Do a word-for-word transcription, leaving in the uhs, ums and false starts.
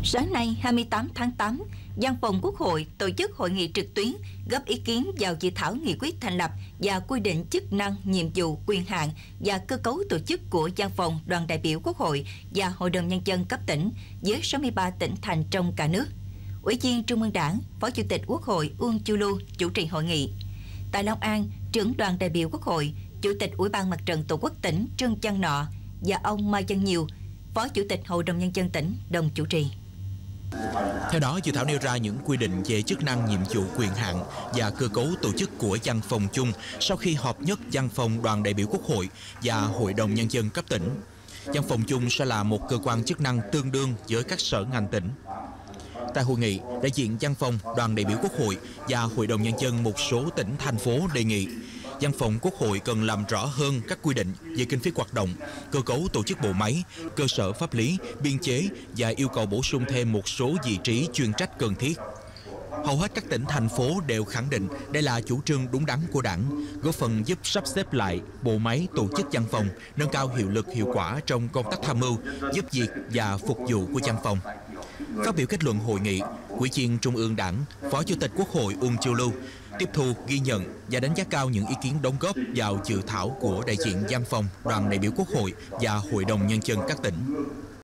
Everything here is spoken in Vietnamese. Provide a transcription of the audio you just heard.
Sáng nay hai mươi tám tháng tám, Văn phòng Quốc hội tổ chức hội nghị trực tuyến góp ý kiến vào dự thảo nghị quyết thành lập và quy định chức năng, nhiệm vụ, quyền hạn và cơ cấu tổ chức của Văn phòng Đoàn đại biểu Quốc hội và Hội đồng Nhân dân cấp tỉnh với sáu mươi ba tỉnh thành trong cả nước. Ủy viên Trung ương Đảng, Phó Chủ tịch Quốc hội Uông Chu Lưu chủ trì hội nghị. Tại Long An, trưởng đoàn đại biểu Quốc hội, Chủ tịch Ủy ban Mặt trận Tổ quốc tỉnh Trương Văn Nọ và ông Mai Văn Nhiều, Phó Chủ tịch Hội đồng Nhân dân tỉnh đồng chủ trì. Theo đó, dự thảo nêu ra những quy định về chức năng, nhiệm vụ, quyền hạn và cơ cấu tổ chức của Văn phòng chung sau khi hợp nhất Văn phòng Đoàn đại biểu Quốc hội và Hội đồng Nhân dân cấp tỉnh. Văn phòng chung sẽ là một cơ quan chức năng tương đương với các sở ngành tỉnh. Tại hội nghị, đại diện Văn phòng Đoàn đại biểu Quốc hội và Hội đồng Nhân dân một số tỉnh, thành phố đề nghị Văn phòng Quốc hội cần làm rõ hơn các quy định về kinh phí hoạt động, cơ cấu tổ chức bộ máy, cơ sở pháp lý, biên chế và yêu cầu bổ sung thêm một số vị trí chuyên trách cần thiết. Hầu hết các tỉnh, thành phố đều khẳng định đây là chủ trương đúng đắn của Đảng, góp phần giúp sắp xếp lại bộ máy tổ chức văn phòng, nâng cao hiệu lực hiệu quả trong công tác tham mưu, giúp việc và phục vụ của văn phòng. Phát biểu kết luận hội nghị, Ủy viên Trung ương Đảng, Phó Chủ tịch Quốc hội Uông Chu Lưu tiếp thu, ghi nhận và đánh giá cao những ý kiến đóng góp vào dự thảo của đại diện Văn phòng Đoàn đại biểu Quốc hội và Hội đồng Nhân dân các tỉnh.